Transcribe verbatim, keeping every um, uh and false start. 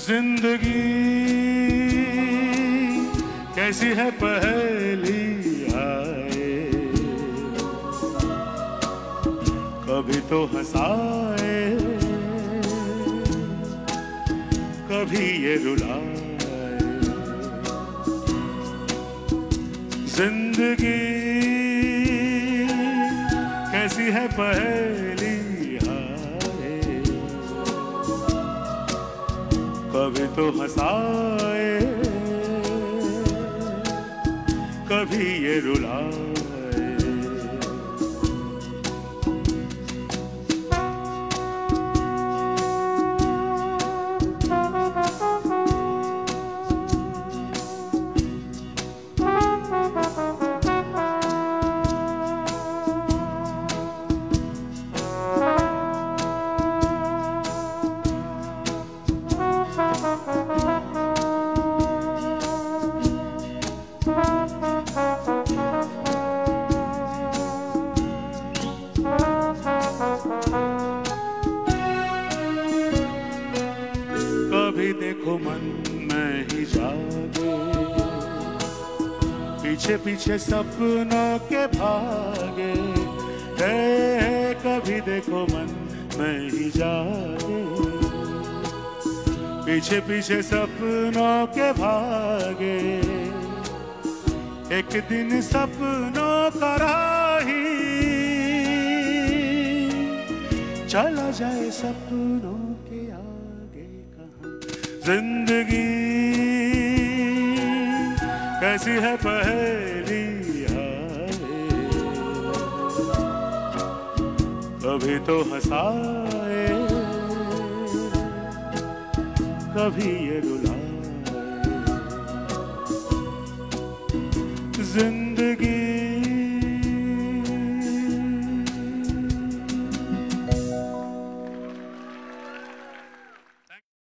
जिंदगी कैसी है पहेली आए, कभी तो हंसाए कभी ये रुलाए। जिंदगी कैसी है पहेली आए, कभी तो हंसाए कभी ये रुलाए। कभी देखो मन में ही जागे, पीछे पीछे सपनों के भागे। है कभी देखो मन में ही जागे, पीछे पीछे सपनों के भागे। एक दिन सपनों का राही चला जाए सपनों के आगे कहाँ। जिंदगी कैसी है पहेली आए, कभी तो हंसाए कभी ये रुलाए। जिंदगी